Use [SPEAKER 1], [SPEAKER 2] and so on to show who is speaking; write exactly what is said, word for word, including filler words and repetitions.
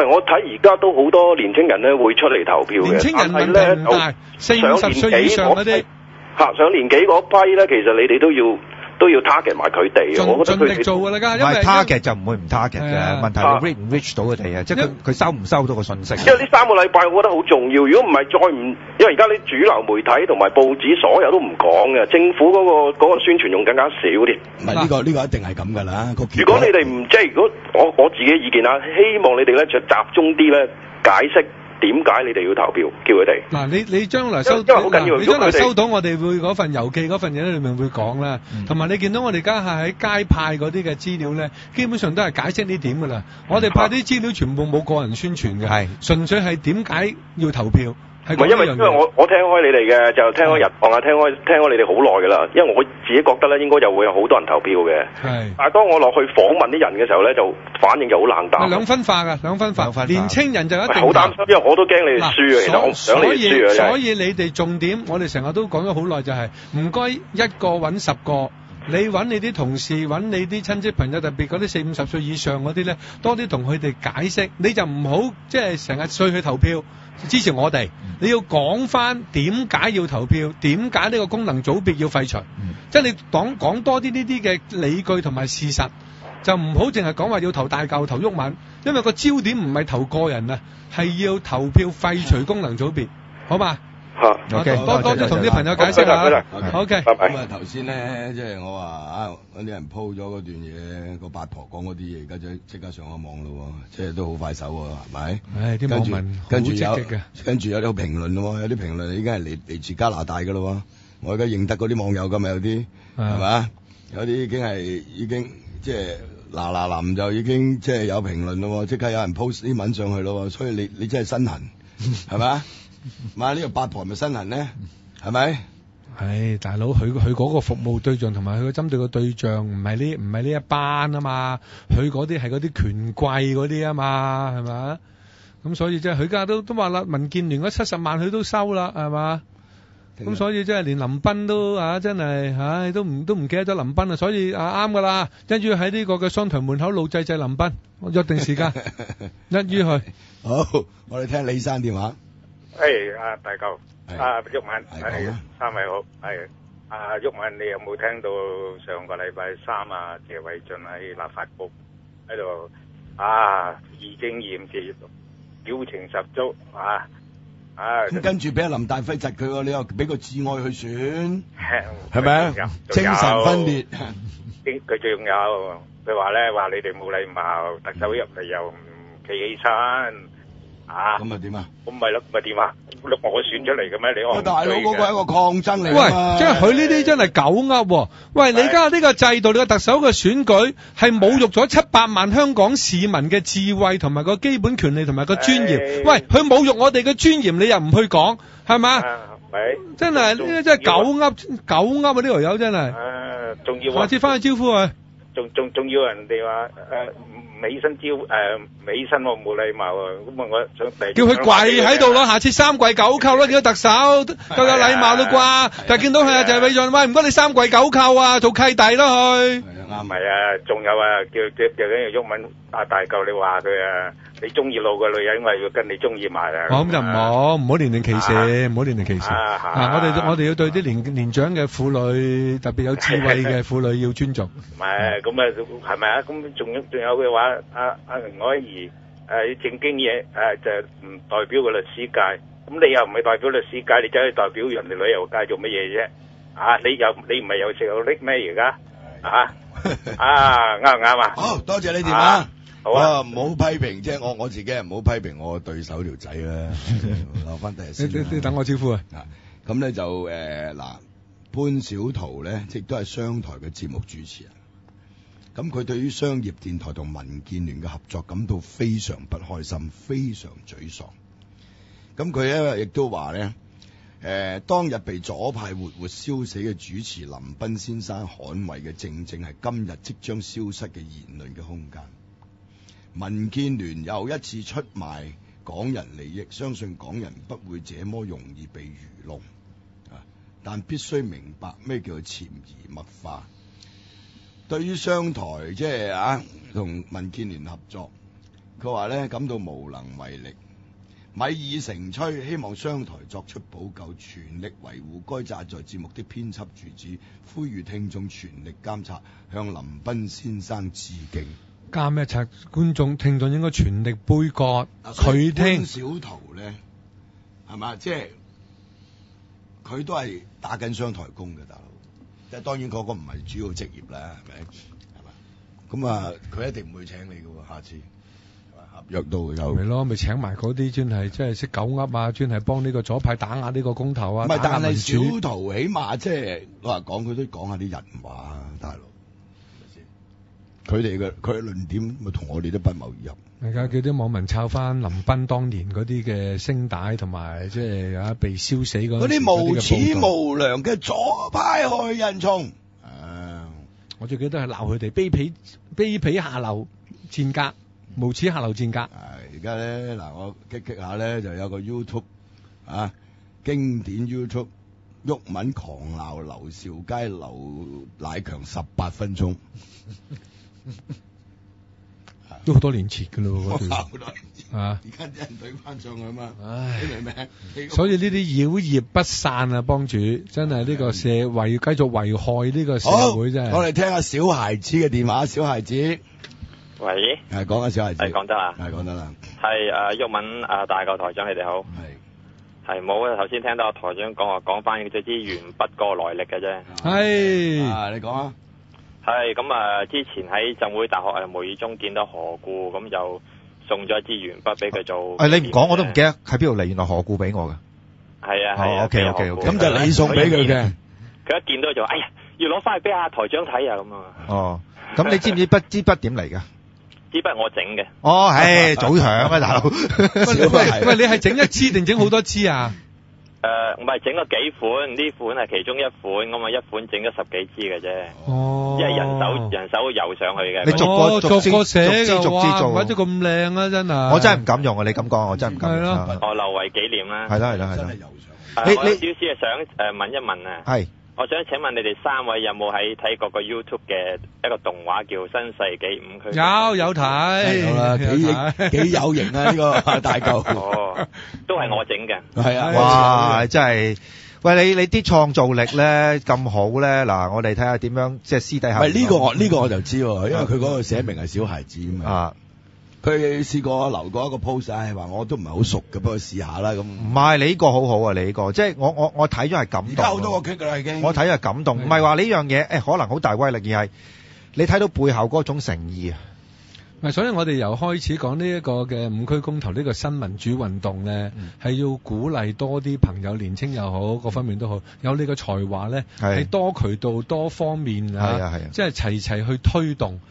[SPEAKER 1] 係我睇而家都好多年青人咧會出嚟投票嘅，
[SPEAKER 2] 年青人問題唔大，四五十歲以上嗰啲
[SPEAKER 1] 嚇上年紀嗰批咧，其實你哋都要。都要 target 埋佢哋嘅，我覺得佢
[SPEAKER 2] 盡力做㗎啦，家因為
[SPEAKER 3] target 就唔會唔 target 嘅，問題係 reach 唔 reach 到佢哋啊，即係佢佢收唔收到個信息。
[SPEAKER 1] 因為呢三個禮拜，我覺得好重要。如果唔係再唔，因為而家啲主流媒體同埋報紙所有都唔講嘅，政府嗰個嗰個宣傳用更加少啲。
[SPEAKER 4] 唔係呢個呢個一定係咁㗎啦。
[SPEAKER 1] 如果你哋唔即係，如果我我自己意見啊，希望你哋咧就集中啲咧解釋。點解你哋要投票？叫佢哋
[SPEAKER 2] 嗱，你你將來收，
[SPEAKER 1] 因為好緊要。
[SPEAKER 2] 你將來收到我哋會嗰份郵寄嗰份嘢咧，裏面會講啦。同埋你見到我哋家下喺街派嗰啲嘅資料咧，基本上都係解釋呢點㗎啦。我哋派啲資料全部冇個人宣傳嘅，係純粹係點解要投票。
[SPEAKER 1] 唔係因為因為我我聽開你哋嘅，就聽開日報啊，聽開聽開你哋好耐㗎啦。因為我自己覺得咧，應該就會有好多人投票嘅。係。但係當我落去訪問啲人嘅時候咧，就反應就好冷淡。
[SPEAKER 2] 兩分化㗎，兩分化。年青人就一定
[SPEAKER 1] 好擔心，因為我都驚你哋輸啊。其實我唔想你哋輸啊。
[SPEAKER 2] 所以你哋重點，我哋成日都講咗好耐，就係唔該一個揾十個。你揾你啲同事，揾你啲親戚朋友，特別嗰啲四五十歲以上嗰啲咧，多啲同佢哋解釋。你就唔好即係成日衰去投票支持我哋。你要講翻點解要投票，點解呢個功能組別要廢除。嗯、即係你講講多啲呢啲嘅理據同埋事實，就唔好淨係講話要投大嚿投毓民，因為個焦點唔係投個人啊，係要投票廢除功能組別，好嘛？
[SPEAKER 1] 嚇
[SPEAKER 2] ，OK，多多啲同啲朋友解釋下。OK，
[SPEAKER 4] 咁啊頭先咧，即係我話啊，嗰啲人 po 咗嗰段嘢，個八婆講嗰啲嘢，而家就即刻上咗網咯，即係都好快手喎，係咪？
[SPEAKER 2] 唉，啲網民
[SPEAKER 4] 跟住有，
[SPEAKER 2] 嘅，
[SPEAKER 4] 跟住有啲評論咯，有啲評論已經係嚟嚟自加拿大噶咯，我而家認得嗰啲網友㗎嘛，有啲係嘛？有啲已經係已經即係嗱嗱臨就已經即係有評論咯，即刻有人 post 啲文上去咯，所以你你真係身痕係咪？買呢個八婆係咪身痕咧？係咪？
[SPEAKER 2] 唉，大佬，佢佢嗰個服務對象同埋佢針對嘅對象唔係呢唔係呢一班啊嘛，佢嗰啲係嗰啲權貴嗰啲啊嘛，係咪？咁所以即係佢家都都話啦，民建聯嗰七十萬佢都收啦，係嘛？咁所以即係連林彬都啊，真係唉，都唔都唔記得咗林彬啊，所以啊啱噶啦，跟住喺呢個嘅商台門口老製製林彬，約定時間一於去。
[SPEAKER 4] 好，我哋聽李生電話。
[SPEAKER 5] 誒，阿大舊，阿毓民，係三位好，係阿毓民，你有冇聽到上個禮拜三啊？謝偉俊喺立法局喺度啊，義正言辭，表情十足啊！啊，
[SPEAKER 4] 跟住俾阿林大輝窒佢喎，你又俾個摯愛去選，係咪啊？精神分裂，
[SPEAKER 5] 佢仲有佢話咧，話你哋冇禮貌，特首入嚟又唔企起身。啊，
[SPEAKER 4] 咁咪點啊？
[SPEAKER 5] 咁咪咯，咪點啊？我選出嚟嘅咩？你我
[SPEAKER 4] 大佬嗰個係一個抗爭嚟。
[SPEAKER 2] 喂，即係佢呢啲真係狗噏。喂，你而家呢個制度，你個特首嘅選舉係侮辱咗七百萬香港市民嘅智慧同埋個基本權利同埋個尊嚴。喂，佢侮辱我哋嘅尊嚴，你又唔去講，係嘛？
[SPEAKER 5] 係。真
[SPEAKER 2] 係呢啲真係狗噏，狗噏啊！呢條友真係。
[SPEAKER 5] 誒，仲要。
[SPEAKER 2] 下次翻去招呼佢。
[SPEAKER 5] 仲仲仲要人哋話誒。美身招誒美身我冇禮貌啊！咁啊，我想
[SPEAKER 2] 叫佢跪喺度咯，下次三跪九叩咯，叫特首夠有禮貌啦啩？但係見到佢啊，謝偉俊，喂，唔該你三跪九叩啊，做契弟咯佢。
[SPEAKER 5] 啱係啊，仲有啊，叫叫叫緊毓民阿大舊，你話佢啊，你中意老嘅女人，因為要跟你中意埋啊。
[SPEAKER 2] 咁就唔好，唔好年齡歧視，唔好年齡歧視。啊，我哋我哋要對啲年年長嘅婦女，特別有智慧嘅婦女要尊重。
[SPEAKER 5] 唔係，咁啊，係咪啊？咁仲有仲有嘅話。阿阿吳靄儀誒正經嘢誒就唔代表個律師界，咁你又唔係代表律師界，你走去代表人哋旅遊界做乜嘢啫？啊，你又你唔係有食有拎咩而家？啊啊啱唔啱啊？
[SPEAKER 4] 好多謝你電話，好啊，唔好批評，即係我我自己唔好批評我對手條仔啦，留翻第日先。
[SPEAKER 2] 你你等我招呼啊！
[SPEAKER 4] 咁咧就誒嗱，潘小濤咧亦都係商台嘅節目主持人。咁佢對於商業電台同民建聯嘅合作感到非常不開心，非常沮喪。咁佢咧亦都話咧，誒、呃、當日被左派活活燒死嘅主持林彬先生捍衛嘅，正正係今日即將消失嘅言論嘅空間。民建聯又一次出賣港人利益，相信港人不會這麼容易被愚弄啊！但必須明白咩叫做潛移默化。對於商台即係啊同民建聯合作， 佢話咧感到無能為力。米已成炊，希望商台作出補救，全力維護該站在節目的編輯主旨，呼籲聽眾全力監察，向林彬先生致敬。
[SPEAKER 2] 監咩察？觀眾聽眾應該全力杯葛佢聽。
[SPEAKER 4] 潘小桃咧，係嘛？即係佢都係打緊商台工嘅大佬，即係當然嗰個唔係主要職業啦，係咪？係嘛？咁啊，佢一定唔會請你嘅喎，下次。合約都有，
[SPEAKER 2] 咪咯，咪請埋嗰啲專係即係識狗噏啊，專係幫呢個左派打壓呢個公投啊。
[SPEAKER 4] 唔係，但係小桃起碼即係我話講，佢都講下啲人話啊，大佬。佢哋嘅佢嘅論點咪同我哋都不謀而合。
[SPEAKER 2] 而家叫啲網民抄翻林彬當年嗰啲嘅聲帶，同埋即係啊被燒死嗰
[SPEAKER 4] 啲無恥無良嘅左派害人蟲。啊！
[SPEAKER 2] 我最記得係鬧佢哋卑鄙卑鄙下流賤格。無恥下流戰格。係
[SPEAKER 4] 而家咧嗱，我激激下咧就有個 YouTube 啊，經典 YouTube 毓民狂鬧劉兆佳、劉乃強十八分鐘，
[SPEAKER 2] 都好多年前噶咯喎。啊！
[SPEAKER 4] 而家啲人對翻上去啊嘛。唉，你明唔明？
[SPEAKER 2] 所以呢啲妖孽不散啊，幫主真係呢個社為繼續危害呢個社會真係。
[SPEAKER 4] 我哋聽下小孩子嘅電話，小孩子。
[SPEAKER 6] 喂，
[SPEAKER 4] 係講下小孩子，
[SPEAKER 6] 係講得啦，
[SPEAKER 4] 係講得啦，
[SPEAKER 6] 係誒毓民誒大舊台長，你哋好，係係冇啊，頭先聽到台長講話講翻嗰支鉛筆個來歷嘅啫，
[SPEAKER 2] 係
[SPEAKER 4] 啊，你講啊，
[SPEAKER 6] 係咁啊，之前喺浸會大學誒無意中見到何故，咁就送咗一支鉛筆俾佢做，
[SPEAKER 3] 誒你唔講我都唔記得喺邊度嚟，原來何故俾我㗎，
[SPEAKER 6] 係啊係啊
[SPEAKER 3] ，OK OK OK，
[SPEAKER 4] 咁就你送俾佢嘅，
[SPEAKER 6] 佢一見到就哎呀要攞翻去俾阿台長睇啊咁啊，
[SPEAKER 3] 哦，咁你知唔知筆支筆點嚟㗎？
[SPEAKER 6] 支筆我整嘅。
[SPEAKER 3] 哦，唉，早響啊，大佬。
[SPEAKER 2] 喂喂，你係整一支定整好多支啊？
[SPEAKER 6] 誒，唔係整咗幾款，呢款係其中一款，咁啊一款整咗十幾支嘅啫。
[SPEAKER 2] 哦。
[SPEAKER 6] 因為人手人手油上去嘅。
[SPEAKER 3] 你逐個逐個寫
[SPEAKER 2] 嘅，
[SPEAKER 3] 逐支做，
[SPEAKER 2] 玩咗咁靚啊，真係。
[SPEAKER 3] 我真係唔敢用啊！你咁講，我真係唔敢用。
[SPEAKER 2] 係咯。
[SPEAKER 6] 我留為紀念啦。
[SPEAKER 3] 係啦係啦係啦。
[SPEAKER 6] 你你少少係想誒問一問啊。
[SPEAKER 3] 係。
[SPEAKER 6] 我想請問你哋三位有冇喺睇過個 YouTube 嘅一個動畫叫《新世紀五區》？
[SPEAKER 2] 有有睇，
[SPEAKER 4] 有啦，幾幾有型啊！呢個大嚿。
[SPEAKER 6] 哦，都係我整嘅。
[SPEAKER 4] 係啊，
[SPEAKER 3] 哇！真係，喂你你啲創造力咧咁好咧，嗱我哋睇下點樣即係私底下。
[SPEAKER 4] 唔係呢個我呢個我就知喎，因為佢嗰個寫明係小孩子啊嘛。啊。佢試過留過一個 post，係話我都唔係好熟嘅，不過試下啦咁。
[SPEAKER 3] 唔係你呢個好好啊，你呢個即係我我我睇咗係感動。而家
[SPEAKER 4] 好多個 click 㗎啦已經。
[SPEAKER 3] 我睇係感動，唔係話呢樣嘢誒可能好大威力，而係你睇到背後嗰種誠意啊。
[SPEAKER 2] 咪所以我哋由開始講呢一個嘅五區公投呢個新民主運動咧，係、嗯、要鼓勵多啲朋友，年青又好，各方面都好，有你嘅才華咧，係多渠道多方面啊，即係齊齊去推動。